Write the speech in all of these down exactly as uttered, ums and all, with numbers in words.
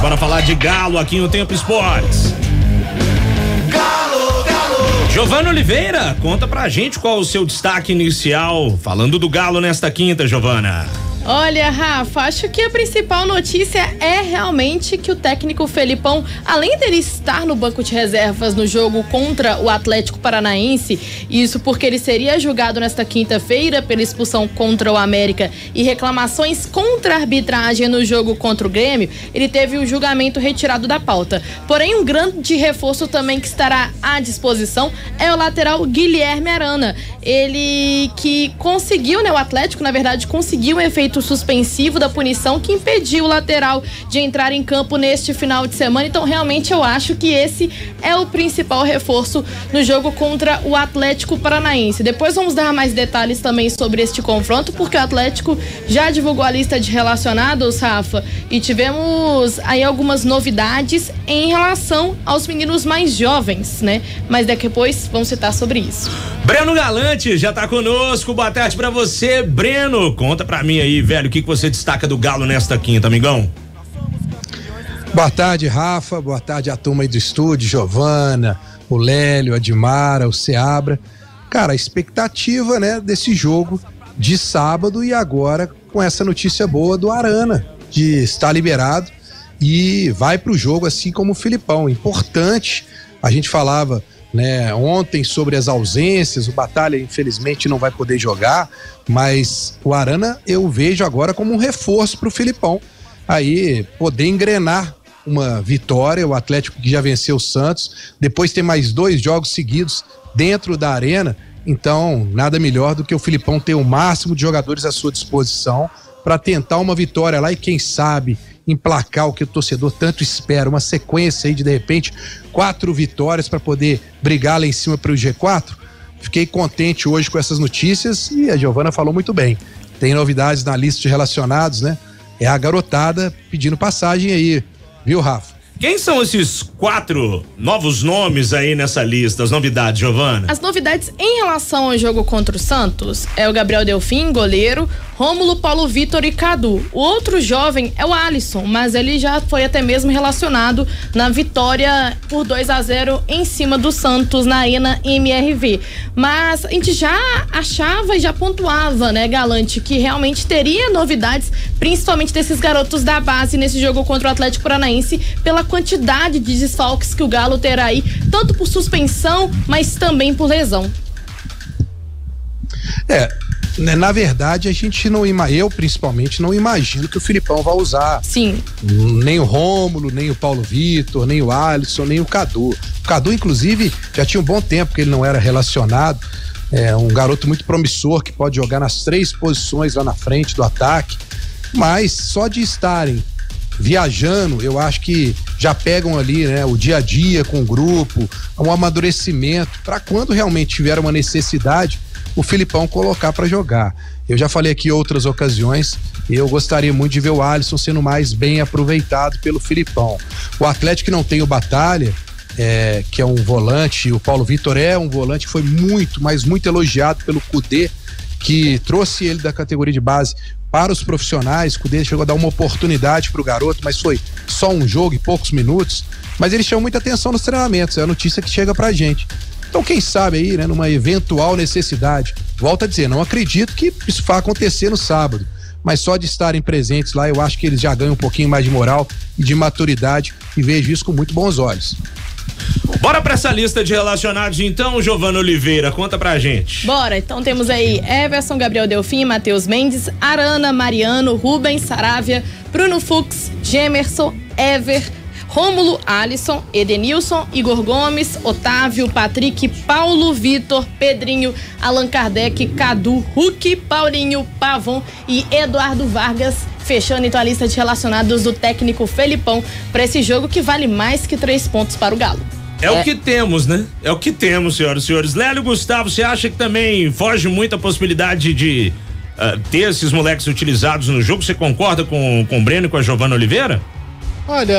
Bora falar de Galo aqui no Tempo Esportes. Galo, Galo. Giovana Oliveira, conta pra gente qual o seu destaque inicial, falando do Galo nesta quinta, Giovana. Olha, Rafa, acho que a principal notícia é realmente que o técnico Felipão, além dele estar no banco de reservas no jogo contra o Atlético Paranaense, isso porque ele seria julgado nesta quinta-feira pela expulsão contra o América e reclamações contra a arbitragem no jogo contra o Grêmio, ele teve o julgamento retirado da pauta. Porém, um grande reforço também que estará à disposição é o lateral Guilherme Arana. Ele que conseguiu, né, o Atlético, na verdade, conseguiu o efeito suspensivo da punição que impediu o lateral de entrar em campo neste final de semana. Então, realmente, eu acho que esse é o principal reforço no jogo contra o Atlético Paranaense. Depois vamos dar mais detalhes também sobre este confronto, porque o Atlético já divulgou a lista de relacionados, Rafa, e tivemos aí algumas novidades em relação aos meninos mais jovens, né? Mas daqui depois vamos citar sobre isso. Breno Galante já tá conosco, boa tarde pra você, Breno, conta pra mim aí, velho, o que, que você destaca do Galo nesta quinta, amigão? Boa tarde, Rafa, boa tarde a turma aí do estúdio, Giovana, o Lélio, a Dimara, o Seabra. Cara, a expectativa, né, desse jogo de sábado e agora com essa notícia boa do Arana, de estar liberado e vai pro jogo assim como o Filipão, importante, a gente falava, né, ontem sobre as ausências, o Batalha infelizmente não vai poder jogar, mas o Arana eu vejo agora como um reforço pro Filipão, aí poder engrenar uma vitória, o Atlético que já venceu o Santos, depois tem mais dois jogos seguidos dentro da arena, então nada melhor do que o Filipão ter o máximo de jogadores à sua disposição para tentar uma vitória lá e quem sabe emplacar o que o torcedor tanto espera, uma sequência aí de de repente quatro vitórias para poder brigar lá em cima para o G quatro. Fiquei contente hoje com essas notícias e a Giovana falou muito bem, tem novidades na lista de relacionados, né? É a garotada pedindo passagem aí, viu, Rafa? Quem são esses quatro novos nomes aí nessa lista, as novidades, Giovana? As novidades em relação ao jogo contra o Santos é o Gabriel Delfim, goleiro, Rômulo, Paulo Vitor e Cadu. O outro jovem é o Alisson, mas ele já foi até mesmo relacionado na vitória por dois a zero em cima do Santos na Arena M R V. Mas a gente já achava e já pontuava, né, Galante, que realmente teria novidades, principalmente desses garotos da base nesse jogo contra o Atlético Paranaense, pela quantidade de desfalques que o Galo terá aí, tanto por suspensão, mas também por lesão. É, né, na verdade a gente não imagina, eu principalmente não imagino que o Filipão vai usar. Sim. Nem o Rômulo, nem o Paulo Vitor, nem o Alisson, nem o Cadu. O Cadu, inclusive, já tinha um bom tempo que ele não era relacionado. É um garoto muito promissor que pode jogar nas três posições lá na frente do ataque. Mas só de estarem viajando, eu acho que já pegam ali, né, o dia a dia com o grupo, um amadurecimento para quando realmente tiver uma necessidade, o Filipão colocar para jogar. Eu já falei aqui em outras ocasiões, eu gostaria muito de ver o Alisson sendo mais bem aproveitado pelo Filipão. O Atlético não tem o Batalha, é, que é um volante, o Paulo Vitor é um volante que foi muito, mas muito elogiado pelo Cudê, que trouxe ele da categoria de base para os profissionais. O Cudê chegou a dar uma oportunidade para o garoto, mas foi só um jogo e poucos minutos, mas ele chama muita atenção nos treinamentos, é a notícia que chega pra gente. Então quem sabe aí, né, numa eventual necessidade, volto a dizer, não acredito que isso vá acontecer no sábado, mas só de estarem presentes lá, eu acho que eles já ganham um pouquinho mais de moral e de maturidade e vejo isso com muito bons olhos. Bora pra essa lista de relacionados então, Giovana Oliveira, conta pra gente. Bora, então temos aí Everson, Gabriel Delfim, Matheus Mendes, Arana, Mariano, Rubens, Saravia, Bruno Fux, Gemerson, Ever, Rômulo, Alisson, Edenilson, Igor Gomes, Otávio, Patrick, Paulo Vitor, Pedrinho, Allan Kardec, Cadu, Hulk, Paulinho, Pavon e Eduardo Vargas, fechando então a lista de relacionados do técnico Felipão para esse jogo que vale mais que três pontos para o Galo. É, é o que temos, né? É o que temos, senhoras e senhores. Lélio Gustavo, você acha que também foge muito a possibilidade de uh, ter esses moleques utilizados no jogo? Você concorda com, com o Breno e com a Giovana Oliveira? Olha,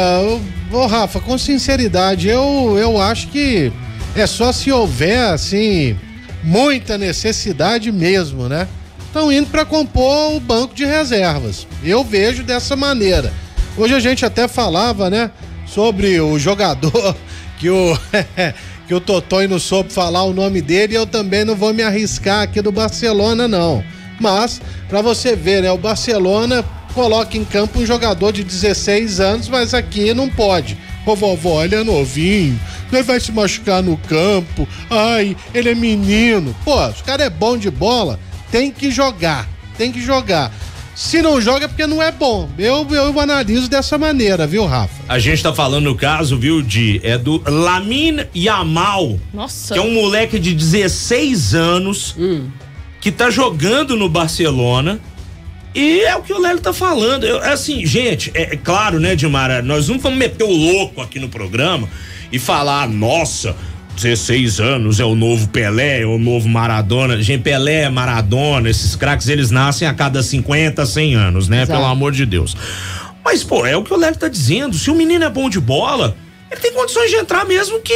ô Rafa, com sinceridade, eu, eu acho que é só se houver, assim, muita necessidade mesmo, né? Estão indo para compor o banco de reservas. Eu vejo dessa maneira. Hoje a gente até falava, né, sobre o jogador que o que o Totonho não soube falar o nome dele, e eu também não vou me arriscar aqui do Barcelona, não. Mas, pra você ver, né, o Barcelona coloca em campo um jogador de dezesseis anos, mas aqui não pode. Ô vovó, ele é novinho, ele vai se machucar no campo, ai, ele é menino. Pô, os cara é bom de bola, tem que jogar, tem que jogar. Se não joga é porque não é bom. Eu, eu analiso dessa maneira, viu, Rafa? A gente tá falando no caso, viu, Di, é do Lamine Yamal. Nossa. Que é um moleque de dezesseis anos hum. que tá jogando no Barcelona. E é o que o Lélio tá falando. Eu, assim, gente, é, é claro, né, Dimara, nós não vamos meter o louco aqui no programa e falar, nossa, dezesseis anos é o novo Pelé, é o novo Maradona. Gente, Pelé, Maradona, esses craques, eles nascem a cada cinquenta, cem anos, né? Exato. Pelo amor de Deus. Mas, pô, é o que o Lélio tá dizendo. Se o menino é bom de bola, ele tem condições de entrar mesmo que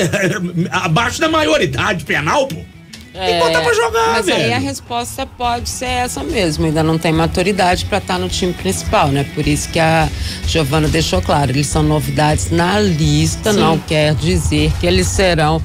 abaixo da maioridade penal, pô. É, tem que botar pra jogar, mas velho. Aí a resposta pode ser essa mesmo, ainda não tem maturidade pra estar no time principal, né? Por isso que a Giovana deixou claro, eles são novidades na lista, sim, não quer dizer que eles serão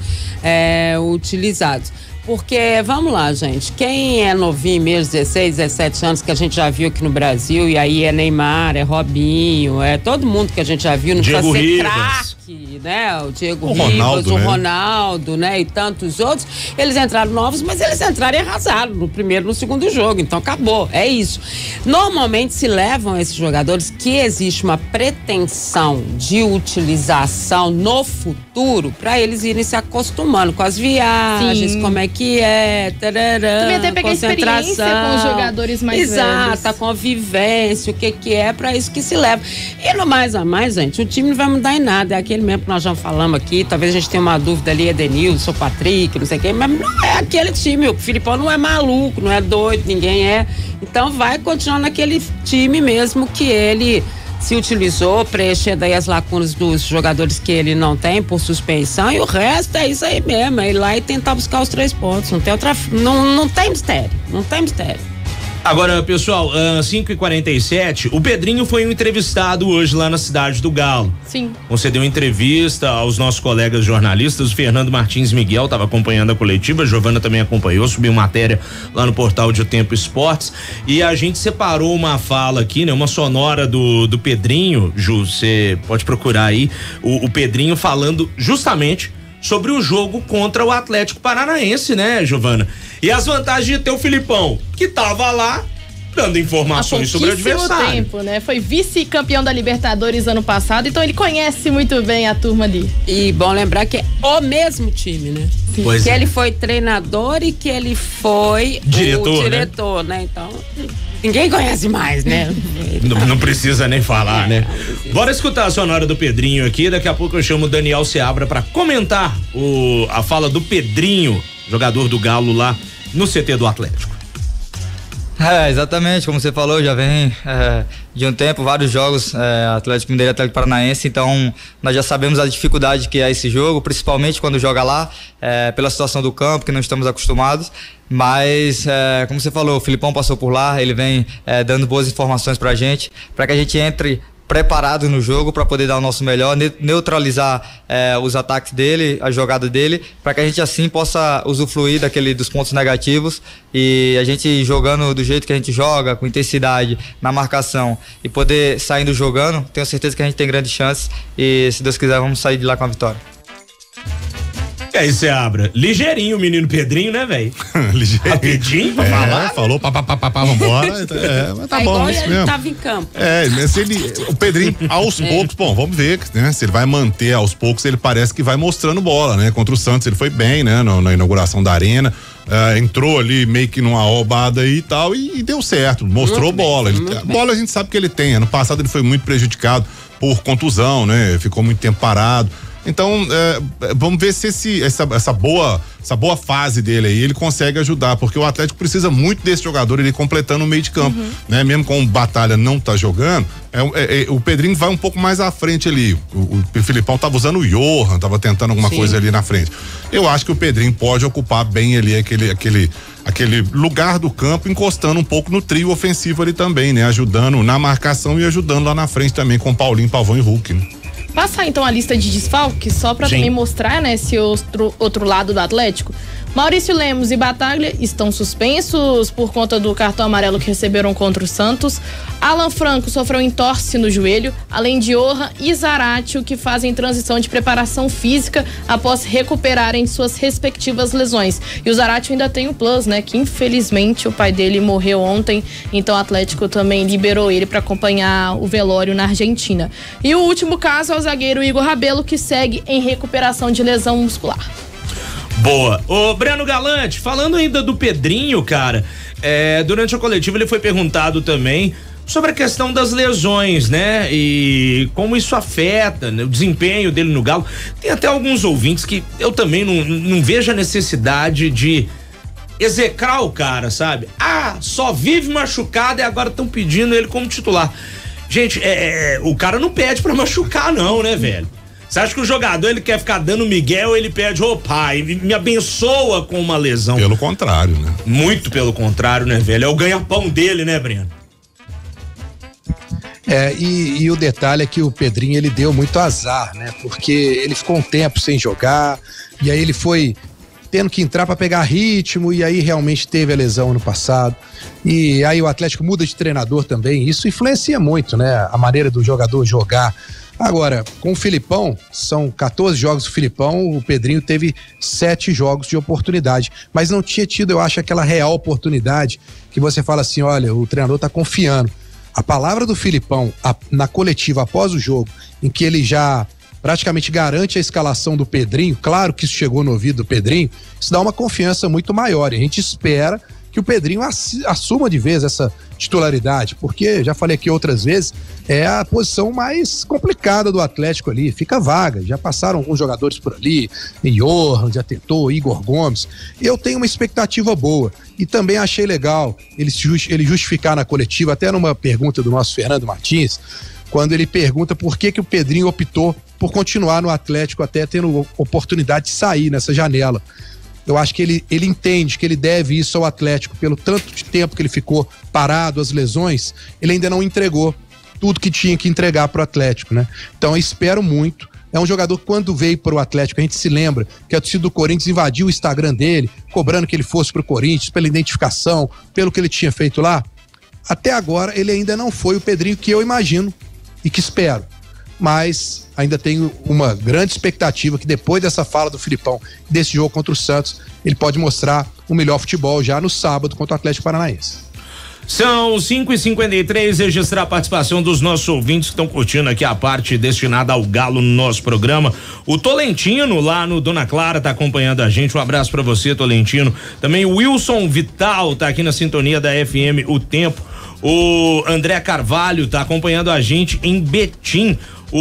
é, utilizados. Porque, vamos lá, gente, quem é novinho mesmo, dezesseis, dezessete anos, que a gente já viu aqui no Brasil, e aí é Neymar, é Robinho, é todo mundo que a gente já viu, não Diego precisa ser Ribas. craque, né? O Diego o Ribas, Ronaldo, o né? Ronaldo, né? E tantos outros. Eles entraram novos, mas eles entraram e arrasaram no primeiro e no segundo jogo, então acabou, é isso. Normalmente se levam esses jogadores que existe uma pretensão de utilização no futuro para eles irem se acostumando com as viagens, sim, como é que é, tarará, também até pegar experiência com os jogadores mais exato, velhos. a convivência, o que que é, para isso que se leva. E no mais a mais, gente, o time não vai mudar em nada, é aquele mesmo que nós já falamos aqui, talvez a gente tenha uma dúvida ali, Edenilson, Patrick, não sei o quê, mas não é aquele time, o Filipão não é maluco, não é doido, ninguém é, então vai continuar naquele time mesmo que ele se utilizou, preencher daí as lacunas dos jogadores que ele não tem por suspensão, e o resto é isso aí mesmo, é ir lá e tentar buscar os três pontos, não tem outra, não, não tem mistério, não tem mistério. Agora, pessoal, uh, cinco e quarenta e sete, o Pedrinho foi um entrevistado hoje lá na Cidade do Galo. Sim. Concedeu entrevista aos nossos colegas jornalistas, o Fernando Martins Miguel estava acompanhando a coletiva, a Giovana também acompanhou, subiu matéria lá no portal de O Tempo Esportes, e a gente separou uma fala aqui, né, uma sonora do, do Pedrinho, Ju, você pode procurar aí, o, o Pedrinho falando justamente sobre o jogo contra o Atlético Paranaense, né, Giovana? E as vantagens de ter o Filipão, que tava lá dando informações sobre o adversário. Tempo, né? Foi vice-campeão da Libertadores ano passado, então ele conhece muito bem a turma ali. E bom lembrar que é o mesmo time, né? Sim. Pois que é. ele foi treinador e que ele foi diretor, o diretor, né? né? Então, ninguém conhece mais, né? Não, não precisa nem falar, né? Bora escutar a sonora do Pedrinho aqui, daqui a pouco eu chamo o Daniel Seabra pra comentar o, a fala do Pedrinho, jogador do Galo lá no C T do Atlético. É, exatamente, como você falou, já vem é, de um tempo, vários jogos, é, Atlético Mineiro e Atlético Paranaense, então nós já sabemos a dificuldade que é esse jogo, principalmente quando joga lá, é, pela situação do campo, que não estamos acostumados, mas, é, como você falou, o Filipão passou por lá, ele vem é, dando boas informações pra gente, para que a gente entre preparado no jogo para poder dar o nosso melhor, neutralizar eh, os ataques dele, a jogada dele, para que a gente assim possa usufruir daquele dos pontos negativos e a gente jogando do jeito que a gente joga, com intensidade na marcação e poder saindo jogando, tenho certeza que a gente tem grandes chances e se Deus quiser vamos sair de lá com a vitória. E aí, Seabra? Ligeirinho o menino Pedrinho, né, velho? Ligeirinho. Rapidinho pra é, falar. Falou, papapá, vambora. É, mas tá é bom, igual isso ele mesmo. tava em campo. É, mas ele, o Pedrinho, aos é. poucos, bom, vamos ver, né? Se ele vai manter aos poucos, ele parece que vai mostrando bola, né? Contra o Santos ele foi bem, né? No, na inauguração da arena. Uh, entrou ali meio que numa roubada aí e tal, e, e deu certo, mostrou muito bola. Bem, ele, a bola a gente sabe que ele tem. Ano passado ele foi muito prejudicado por contusão, né? Ficou muito tempo parado. Então, é, vamos ver se esse, essa, essa, boa, essa boa fase dele aí, ele consegue ajudar, porque o Atlético precisa muito desse jogador, ele completando o meio de campo, uhum. né? Mesmo com o Batalha não tá jogando, é, é, é, o Pedrinho vai um pouco mais à frente ali. O, o, o Filipão tava usando o Johan, tava tentando alguma Sim. coisa ali na frente. Eu acho que o Pedrinho pode ocupar bem ali aquele, aquele, aquele lugar do campo, encostando um pouco no trio ofensivo ali também, né? Ajudando na marcação e ajudando lá na frente também com Paulinho, Pavão e Hulk, né? Passar então a lista de desfalques, só para também mostrar, né, esse outro, outro lado do Atlético. Maurício Lemos e Bataglia estão suspensos por conta do cartão amarelo que receberam contra o Santos. Alan Franco sofreu entorse no joelho, além de Johan e Zaratio, que fazem transição de preparação física após recuperarem de suas respectivas lesões. E o Zaratio ainda tem o plus, né, que infelizmente o pai dele morreu ontem, então o Atlético também liberou ele para acompanhar o velório na Argentina. E o último caso é o zagueiro Igor Rabelo, que segue em recuperação de lesão muscular. Boa. Ô, Breno Galante, falando ainda do Pedrinho, cara, é, durante a coletiva ele foi perguntado também sobre a questão das lesões, né? E como isso afeta, né, o desempenho dele no Galo. Tem até alguns ouvintes que eu também não, não vejo a necessidade de execrar o cara, sabe? Ah, só vive machucado e agora estão pedindo ele como titular. Gente, é, é, o cara não pede pra machucar não, né, velho? Você acha que o jogador, ele quer ficar dando migué, ele pede, ô pai, me abençoa com uma lesão? Pelo contrário, né? Muito pelo contrário, né, velho? É o ganha-pão dele, né, Breno? É, e, e o detalhe é que o Pedrinho, ele deu muito azar, né? Porque ele ficou um tempo sem jogar, e aí ele foi tendo que entrar para pegar ritmo, e aí realmente teve a lesão no passado. E aí o Atlético muda de treinador também, isso influencia muito, né? A maneira do jogador jogar. Agora, com o Filipão, são quatorze jogos do Filipão, o Pedrinho teve sete jogos de oportunidade, mas não tinha tido, eu acho, aquela real oportunidade que você fala assim, olha, o treinador tá confiando. A palavra do Filipão a, na coletiva após o jogo, em que ele já praticamente garante a escalação do Pedrinho, claro que isso chegou no ouvido do Pedrinho, isso dá uma confiança muito maior, e a gente espera que o Pedrinho assuma de vez essa titularidade, porque, já falei aqui outras vezes, é a posição mais complicada do Atlético ali, fica vaga, já passaram alguns jogadores por ali, Johan já tentou, Igor Gomes, eu tenho uma expectativa boa, e também achei legal ele, ele justificar na coletiva, até numa pergunta do nosso Fernando Martins, quando ele pergunta por que que o Pedrinho optou por continuar no Atlético até tendo oportunidade de sair nessa janela. Eu acho que ele, ele entende que ele deve isso ao Atlético, pelo tanto de tempo que ele ficou parado, as lesões, ele ainda não entregou tudo que tinha que entregar para o Atlético, né? Então eu espero muito. É um jogador que, quando veio para o Atlético, a gente se lembra que a torcida do Corinthians invadiu o Instagram dele, cobrando que ele fosse para o Corinthians, pela identificação, pelo que ele tinha feito lá. Até agora, ele ainda não foi o Pedrinho que eu imagino e que espero. Mas ainda tenho uma grande expectativa que depois dessa fala do Filipão, desse jogo contra o Santos, ele pode mostrar o melhor futebol já no sábado contra o Atlético Paranaense. São cinco e cinquenta e três, registrar a participação dos nossos ouvintes que estão curtindo aqui a parte destinada ao Galo no nosso programa. O Tolentino, lá no Dona Clara, tá acompanhando a gente. Um abraço pra você, Tolentino. Também o Wilson Vital tá aqui na sintonia da F M O Tempo. O André Carvalho tá acompanhando a gente em Betim.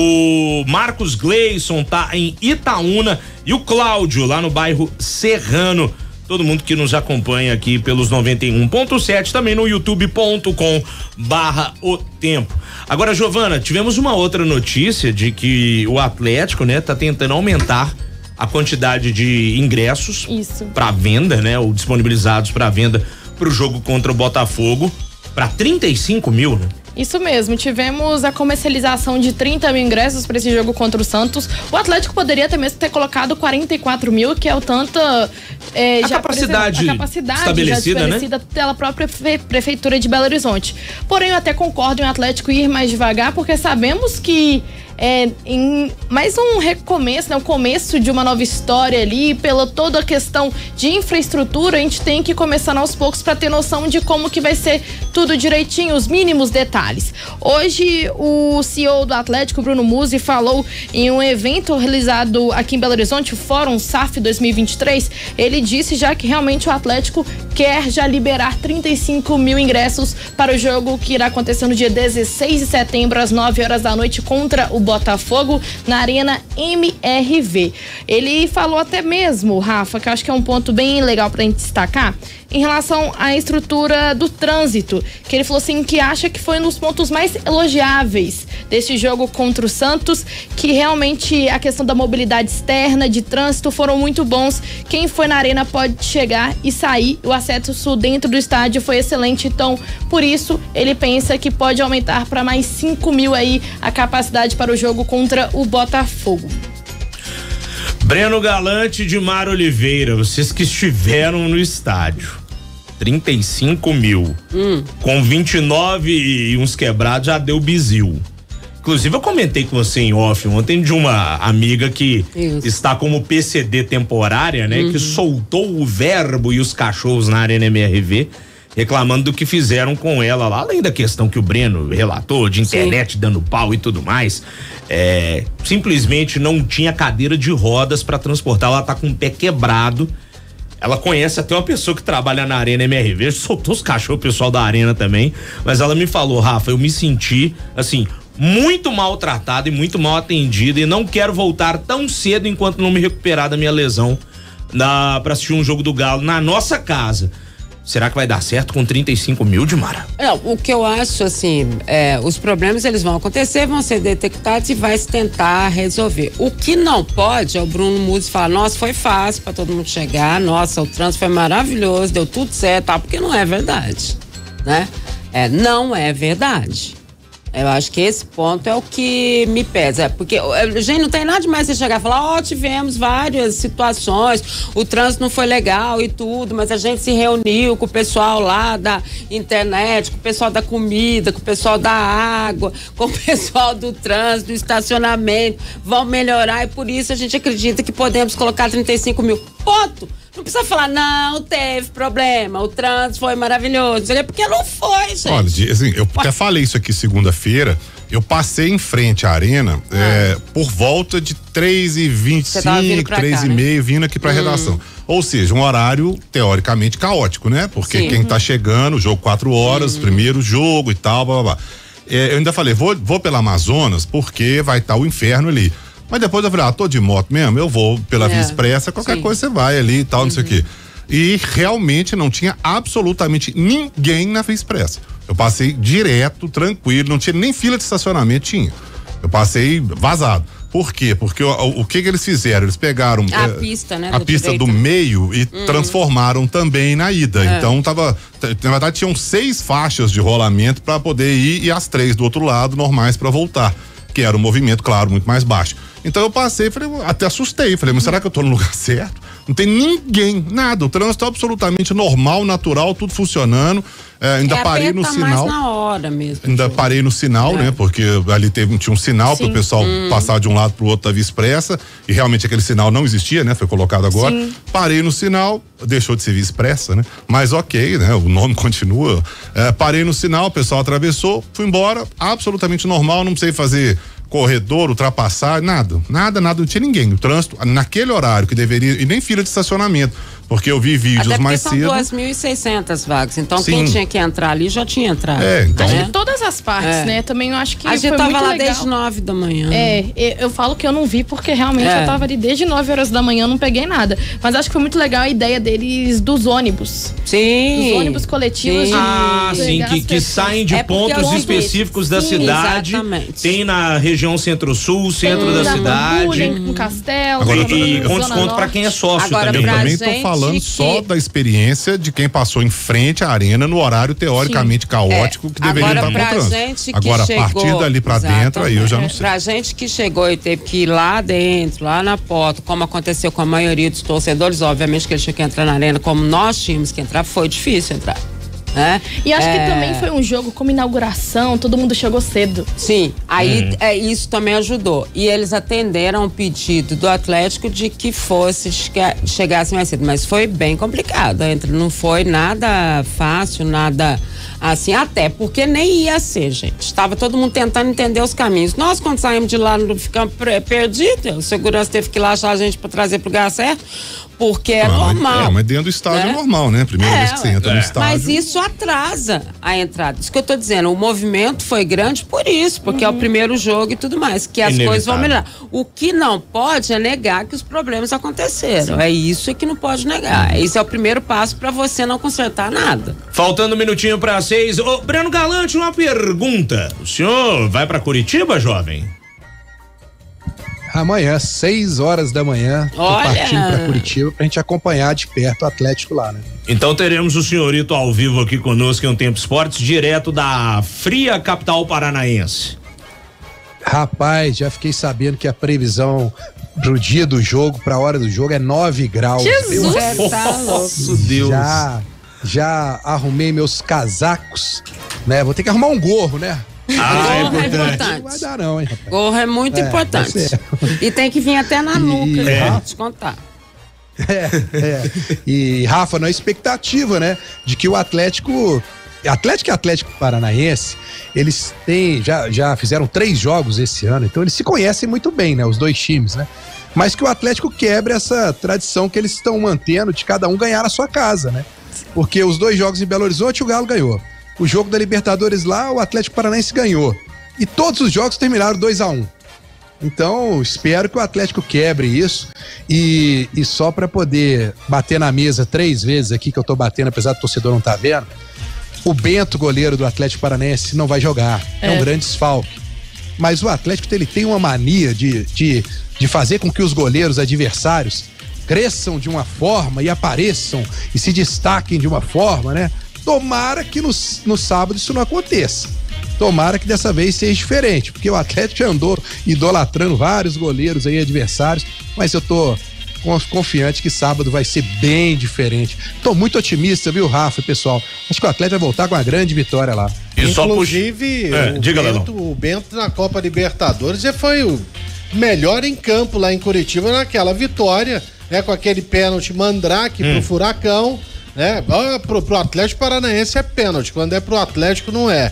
O Marcos Gleison tá em Itaúna e o Cláudio lá no bairro Serrano. Todo mundo que nos acompanha aqui pelos noventa e um ponto sete, também no youtube ponto com barra o tempo. Agora, Giovana, tivemos uma outra notícia de que o Atlético, né, tá tentando aumentar a quantidade de ingressos para venda, né, ou disponibilizados para venda pro jogo contra o Botafogo para trinta e cinco mil, né? Isso mesmo, tivemos a comercialização de trinta mil ingressos para esse jogo contra o Santos. O Atlético poderia até mesmo ter colocado quarenta e quatro mil, que é o tanto. É, a, já capacidade a capacidade estabelecida, já estabelecida né? pela própria Prefeitura de Belo Horizonte. Porém, eu até concordo em o Atlético ir mais devagar, porque sabemos que é em mais um recomeço, né? O começo de uma nova história ali, pela toda a questão de infraestrutura, a gente tem que começar aos poucos para ter noção de como que vai ser tudo direitinho, os mínimos detalhes. Hoje, o C E O do Atlético, Bruno Musi, falou em um evento realizado aqui em Belo Horizonte, o Fórum S A F dois mil e vinte e três, ele disse já que realmente o Atlético quer já liberar trinta e cinco mil ingressos para o jogo que irá acontecer no dia dezesseis de setembro, às nove horas da noite, contra o Botafogo na Arena M R V. Ele falou até mesmo, Rafa, que eu acho que é um ponto bem legal pra gente destacar, em relação à estrutura do trânsito, que ele falou assim que acha que foi um dos pontos mais elogiáveis desse jogo contra o Santos, que realmente a questão da mobilidade externa, de trânsito foram muito bons. Quem foi na arena pode chegar e sair, o acesso dentro do estádio foi excelente, então por isso ele pensa que pode aumentar para mais cinco mil aí a capacidade para o jogo contra o Botafogo. Breno Galante e Dimar Oliveira, vocês que estiveram no estádio, trinta e cinco mil, hum. com vinte e nove e uns quebrados já deu bizil. Inclusive eu comentei com você em off ontem de uma amiga que Isso. está como P C D temporária, né? Uhum. Que soltou o verbo e os cachorros na Arena M R V, reclamando do que fizeram com ela lá, além da questão que o Breno relatou, de internet Sim. dando pau e tudo mais, é, simplesmente não tinha cadeira de rodas para transportar, ela tá com o pé quebrado, ela conhece até uma pessoa que trabalha na Arena M R V, soltou os cachorros, o pessoal da Arena também, mas ela me falou, Rafa, eu me senti, assim, muito maltratado e muito mal atendido e não quero voltar tão cedo enquanto não me recuperar da minha lesão na, pra assistir um jogo do Galo na nossa casa. Será que vai dar certo com trinta e cinco mil, Dimara? É, o que eu acho, assim, é, os problemas eles vão acontecer, vão ser detectados e vai se tentar resolver. O que não pode é o Bruno Musi falar, nossa, foi fácil pra todo mundo chegar, nossa, o trânsito foi maravilhoso, deu tudo certo, tá? Porque não é verdade, né? É, não é verdade. Eu acho que esse ponto é o que me pesa, porque, gente, não tem nada demais você chegar e falar, ó, oh, tivemos várias situações, o trânsito não foi legal e tudo, mas a gente se reuniu com o pessoal lá da internet, com o pessoal da comida, com o pessoal da água, com o pessoal do trânsito, do estacionamento, vão melhorar e por isso a gente acredita que podemos colocar trinta e cinco mil. Ponto! Não precisa falar, não, teve problema, o trânsito foi maravilhoso, porque não foi, gente. Olha, assim, eu até falei isso aqui segunda-feira, eu passei em frente à arena ah. é, por volta de três e vinte e cinco, três e meia, vindo aqui pra hum. redação. Ou seja, um horário teoricamente caótico, né? Porque Sim. quem tá chegando, o jogo quatro horas, hum. primeiro jogo e tal, blá blá blá. É, eu ainda falei, vou, vou pela Amazonas porque vai estar tá o inferno ali. Mas depois eu falei, ah, tô de moto mesmo, eu vou pela é, Via Expressa, qualquer sim. coisa você vai ali e tal, uhum. não sei o quê. E realmente não tinha absolutamente ninguém na Via Expressa. Eu passei direto, tranquilo, não tinha nem fila de estacionamento, tinha. Eu passei vazado. Por quê? Porque o, o, o que que eles fizeram? Eles pegaram a é, pista, né? A pista direito. do meio e uhum. transformaram também na ida. É. Então tava, na verdade tinham seis faixas de rolamento para poder ir e as três do outro lado normais para voltar. Que era um movimento, claro, muito mais baixo. Então eu passei, falei, até assustei, falei, mas será que eu tô no lugar certo? Não tem ninguém, nada, o trânsito é absolutamente normal, natural, tudo funcionando, é, ainda é, parei no sinal. Mais na hora mesmo. Ainda jogo. parei no sinal, é. né, porque ali teve, tinha um sinal para o pessoal hum. passar de um lado pro outro da Via Expressa, e realmente aquele sinal não existia, né, foi colocado agora. Sim. Parei no sinal, deixou de ser Via Expressa, né, mas ok, né, o nome continua. É, parei no sinal, o pessoal atravessou, fui embora, absolutamente normal, não precisei fazer corredor, ultrapassar, nada, nada, nada, não tinha ninguém. O trânsito, naquele horário que deveria, e nem fila de estacionamento, porque eu vi vídeos Até mais são cedo. São duas mil e seiscentas vagas, então Sim. quem tinha que entrar ali já tinha entrado. É, então. Acho que todas as partes, é. né? Também eu acho que a gente foi tava muito lá legal. desde nove da manhã. É, eu falo que eu não vi porque realmente é. eu tava ali desde nove horas da manhã, não peguei nada. Mas acho que foi muito legal a ideia deles dos ônibus. Sim. Dos ônibus coletivos. Sim. De ah, sim, que, que saem de é pontos específicos da sim, cidade. Exatamente. Tem na região centro-sul, centro tem da cidade. Com Castelo. Agora, e com desconto pra quem é sócio Agora, também. Eu também gente tô falando que... só da experiência de quem passou em frente à arena no horário teoricamente Sim. caótico é. que deveria Agora, estar encontrando. Gente Agora, chegou, a partir dali pra exatamente. dentro, aí eu já não sei. Pra gente que chegou e teve que ir lá dentro, lá na porta, como aconteceu com a maioria dos torcedores, obviamente que eles tinham que entrar na arena, como nós tínhamos que entrar, foi difícil entrar. É, e acho é... que também foi um jogo como inauguração, todo mundo chegou cedo. Sim, aí é. É, isso também ajudou. E eles atenderam o pedido do Atlético de que fosse, chegasse mais cedo. Mas foi bem complicado. Não foi nada fácil, nada Assim, até porque nem ia ser, gente. Estava todo mundo tentando entender os caminhos. Nós, quando saímos de lá, não ficamos perdidos. O segurança teve que ir lá achar a gente para trazer pro lugar certo, porque é ah, normal. É, mas dentro do estádio né? é normal, né? Primeira é, vez que você entra é. no estádio. Mas isso atrasa a entrada. Isso que eu tô dizendo, o movimento foi grande por isso, porque uhum. é o primeiro jogo e tudo mais, que as Inevitável. coisas vão melhorar. O que não pode é negar que os problemas aconteceram. Sim. É isso que não pode negar. Esse é o primeiro passo para você não consertar nada. Faltando um minutinho para seis. Ô, Breno Galante, uma pergunta. O senhor vai para Curitiba, jovem? Amanhã, seis horas da manhã, tô partindo pra Curitiba pra gente acompanhar de perto o Atlético lá, né? Então teremos o senhorito ao vivo aqui conosco em Um Tempo Esportes, direto da fria capital paranaense. Rapaz, já fiquei sabendo que a previsão pro dia do jogo, pra hora do jogo, é nove graus. Jesus! Eu, tá Nossa, Deus! Já, já arrumei meus casacos, né? Vou ter que arrumar um gorro, né? Ah, é importante. é importante. Não vai dar não, hein, rapaz. Gorro é muito é, importante. E tem que vir até na nuca, é. pra te contar. É, é. E, Rafa, na expectativa, né? De que o Atlético. Atlético e Atlético Paranaense, eles têm. Já, já fizeram três jogos esse ano, então eles se conhecem muito bem, né? Os dois times, né? Mas que o Atlético quebre essa tradição que eles estão mantendo de cada um ganhar na sua casa, né? Porque os dois jogos em Belo Horizonte o Galo ganhou. O jogo da Libertadores lá, o Atlético Paranaense ganhou. E todos os jogos terminaram dois a um. Então, espero que o Atlético quebre isso. E, e só para poder bater na mesa três vezes aqui, que eu tô batendo, apesar do torcedor não tá vendo, o Bento, goleiro do Atlético Paranaense, não vai jogar. É, é um grande desfalque. Mas o Atlético, ele tem uma mania de, de, de fazer com que os goleiros adversários cresçam de uma forma e apareçam e se destaquem de uma forma, né? Tomara que no, no sábado isso não aconteça. Tomara que dessa vez seja diferente, porque o Atlético já andou idolatrando vários goleiros aí, adversários, mas eu tô confiante que sábado vai ser bem diferente. Tô muito otimista, viu, Rafa, pessoal? Acho que o Atlético vai voltar com uma grande vitória lá. E Inclusive, é, o, diga, Bento, o Bento na Copa Libertadores já foi o melhor em campo lá em Curitiba naquela vitória, né, com aquele pênalti mandrake hum. pro Furacão. Né? Pro, pro Atlético Paranaense é pênalti, quando é pro Atlético não é.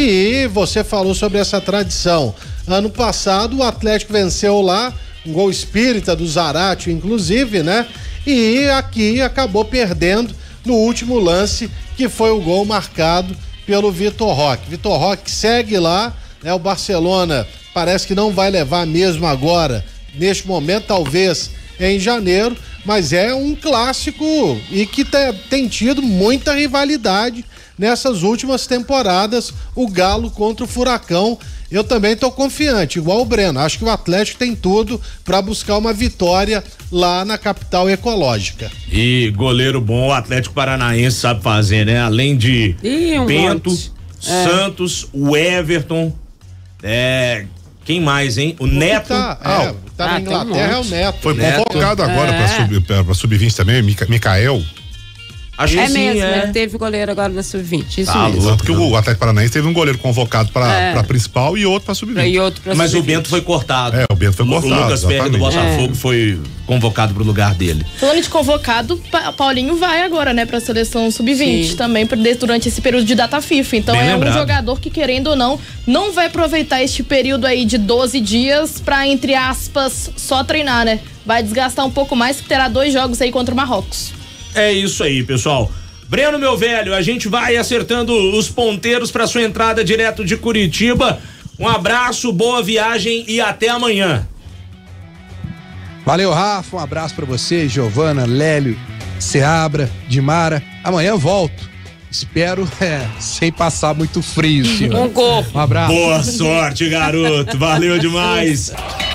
E você falou sobre essa tradição. Ano passado o Atlético venceu lá, um gol espírita do Zarate, inclusive, né? E aqui acabou perdendo no último lance, que foi o gol marcado pelo Vitor Roque. Vitor Roque segue lá, né? O Barcelona parece que não vai levar mesmo agora, neste momento, talvez em janeiro, mas é um clássico e que te, tem tido muita rivalidade nessas últimas temporadas, o Galo contra o Furacão. Eu também tô confiante, igual o Breno, acho que o Atlético tem tudo para buscar uma vitória lá na capital ecológica. E goleiro bom, o Atlético Paranaense sabe fazer, né? Além de Ih, um Bento, monte. Santos, é. o Everton, é... Quem mais, hein? O Neto. Tá, é, ah, tá na ah, Inglaterra, um é o Neto. Foi Neto. convocado agora é. pra, sub, pra, pra sub vinte também, Mica, Micael. Acho é que mesmo, sim, é. Teve goleiro agora na sub vinte, isso ah, mesmo. Porque o Atlético Paranaense teve um goleiro convocado pra, é. pra principal e outro pra sub vinte. E outro pra Mas sub vinte. O Bento foi cortado. É, o Bento foi cortado. O Lucas Perry do Botafogo é. foi convocado pro lugar dele. Falando de convocado, Paulinho vai agora, né, pra seleção sub vinte também, durante esse período de data FIFA. Então Bem é lembrado. um jogador que, querendo ou não, não vai aproveitar este período aí de doze dias pra, entre aspas, só treinar, né? Vai desgastar um pouco mais, que terá dois jogos aí contra o Marrocos. É isso aí, pessoal. Breno, meu velho, a gente vai acertando os ponteiros para sua entrada direto de Curitiba. Um abraço, boa viagem e até amanhã. Valeu, Rafa, um abraço para você, Giovana, Lélio, Seabra, Dimara. Amanhã eu volto. Espero, é, sem passar muito frio, senhor. Um gol. Um abraço. Boa sorte, garoto. Valeu demais.